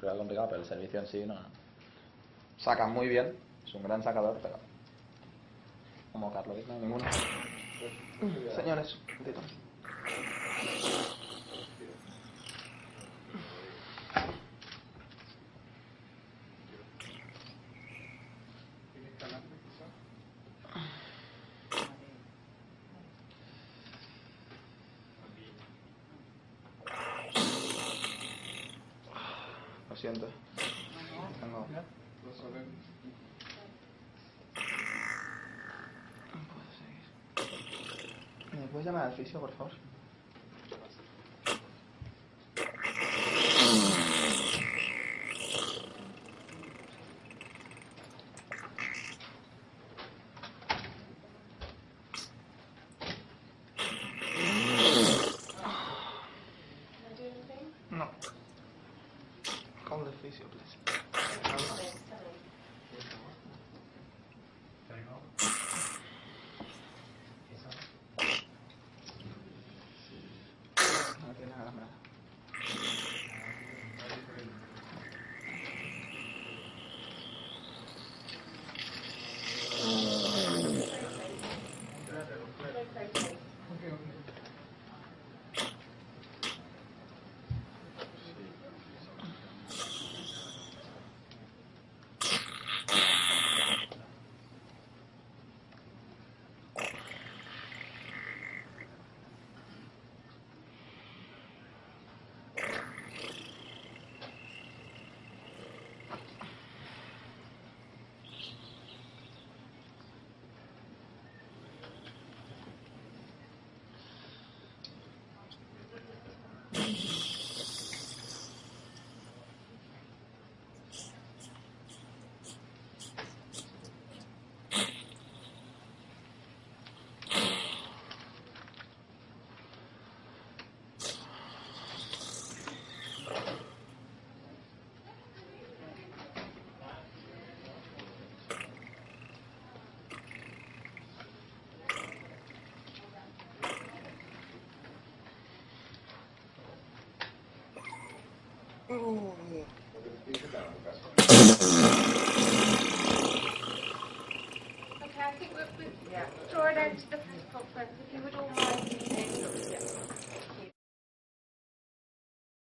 prueba complicada, pero el servicio en sí no. Saca muy bien, es un gran sacador, pero como Carlos, no hay ninguno. Señores, un momentito. Lo siento. Tengo... ¿Me puedes llamar al fisio, por favor? No. Call the physio, please. No tiene nada más.